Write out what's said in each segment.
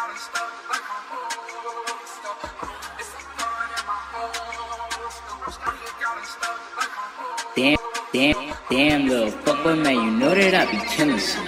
Damn, little fuckboy man, you know that I be killing shit.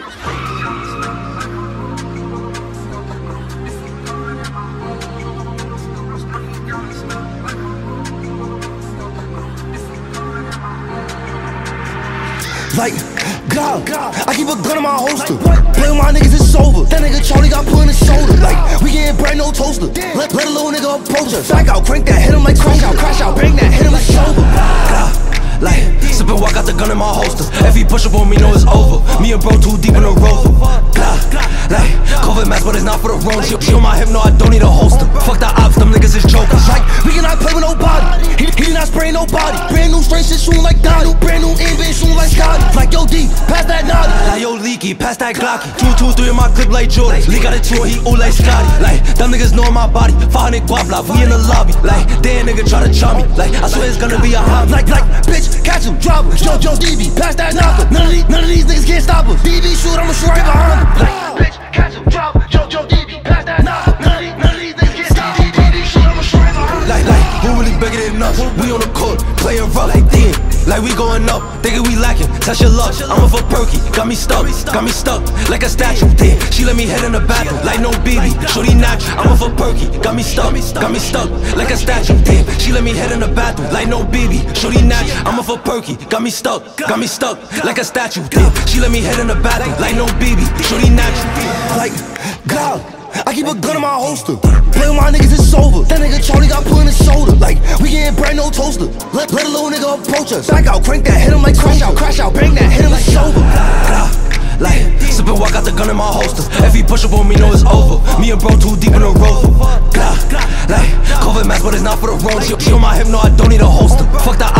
Like, God, I keep a gun in my holster. Play with my niggas, it's over. That nigga Charlie got put in his shoulder. Like, we getting brand no toaster. Let a little nigga approach us. Back out, crank that, hit him like crash out, bang that, hit him like shoulder. Like, sip and walk out the gun in my holster. If he push up on me, know it's over. Me and bro too deep in the rover. Like, COVID mask, but it's not for the wrong. She on my hip, no, I don't need a holster. Fuck the ops, them niggas is jokers. Like, we cannot play with nobody. He not spraying nobody. Brand new straight shit shooting like Dottie. Brand new invention shooting like Scotty. Like, yo, D, pass that naughty. Like, yo, Leaky, pass that Glocky. 2-2-3 in my clip like Jordan. Lee got a 2, he ooh like Scotty. Like, them niggas know my body. 500 guap block, we in the lobby. Like, damn nigga try to chop me. Like, I swear it's gonna be a hobby. Like, bitch, catch him, drop him. Joe, DB, pass that knocker. None of these niggas can't stop us. DB shoot, I'ma shoot right behind him. Like, bitch, catch him, drop him. Joe, DB, pass that knocker. None of these niggas can't stop us. DB shoot, I'ma shoot right behind him. Like, who really bigger than us? We on the court, playing rough like damn. Like we going up, thinking we lacking. Touch your luck, I'm for perky. Got me stuck like a statue. Damn, she let me head in the bathroom like no BB. Shorty natural, I'm for perky. Got me stuck like a statue. Damn, she let me head in the bathroom like no BB. Shorty natural, I'm for perky. Got me stuck like a statue. Damn, she let me head in the bathroom like no BB. Shorty natural. Like, God, I keep a gun in my holster. Play with my niggas, it's over. That nigga Charlie got put in his shoulder. Like, we getting brand no toaster. Let a little nigga approach us. Back out, crank that, hit him like crash out, bang that, hit him like shoulder. Like, sip and walk out the gun in my holster. If he push up on me, know it's over. Me and bro too deep in the rover. Like, COVID mask, but it's not for the wrong. She on my hip, no, I don't need a holster. Fuck the